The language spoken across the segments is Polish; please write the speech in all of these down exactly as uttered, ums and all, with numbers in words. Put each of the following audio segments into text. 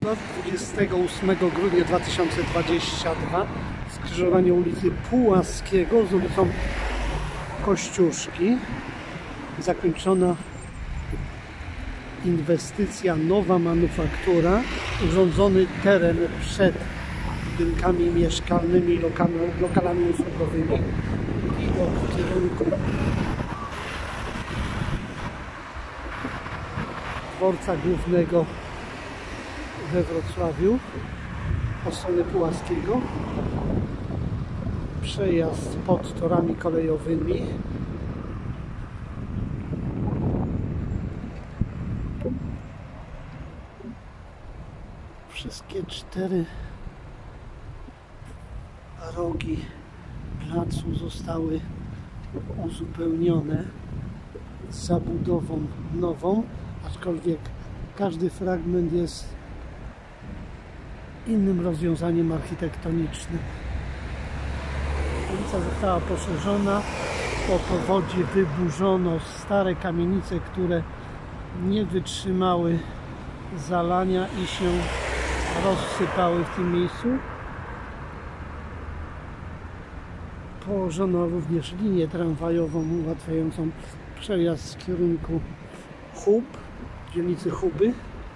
dwudziestego ósmego grudnia dwa tysiące dwudziestego drugiego skrzyżowanie ulicy Pułaskiego z ulicą Kościuszki. Zakończona inwestycja Nowa Manufaktura, urządzony teren przed budynkami mieszkalnymi, lokalami, lokalami usługowymi i do kierunku dworca głównego we Wrocławiu od strony Pułaskiego, przejazd pod torami kolejowymi, wszystkie cztery rogi placu zostały uzupełnione zabudową nową, aczkolwiek każdy fragment jest innym rozwiązaniem architektonicznym. Ulica została poszerzona, po powodzie wyburzono stare kamienice, które nie wytrzymały zalania i się rozsypały w tym miejscu. Położono również linię tramwajową ułatwiającą przejazd z kierunku Hub, dzielnicy Huby.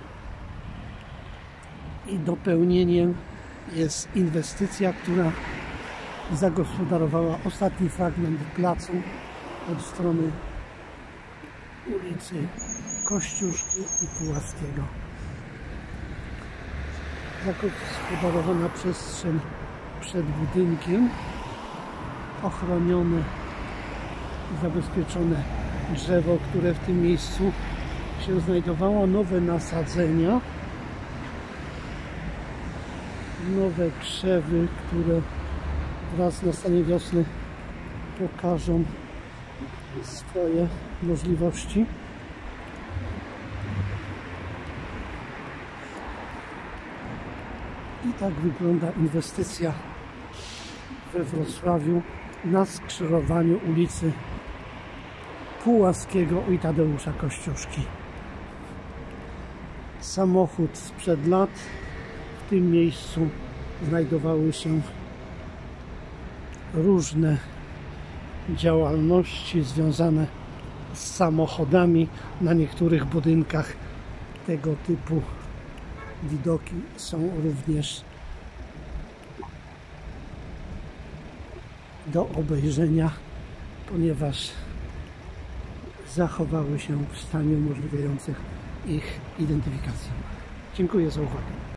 I dopełnieniem jest inwestycja, która zagospodarowała ostatni fragment placu od strony ulicy Kościuszki i Pułaskiego. Zagospodarowana przestrzeń przed budynkiem, ochronione i zabezpieczone drzewo, które w tym miejscu się znajdowało, nowe nasadzenia, nowe krzewy, które wraz z nastaniem wiosny pokażą swoje możliwości. I tak wygląda inwestycja we Wrocławiu na skrzyżowaniu ulicy Pułaskiego i Tadeusza Kościuszki. Samochód sprzed lat. W tym miejscu znajdowały się różne działalności związane z samochodami. Na niektórych budynkach tego typu widoki są również do obejrzenia, ponieważ zachowały się w stanie umożliwiających ich identyfikację. Dziękuję za uwagę.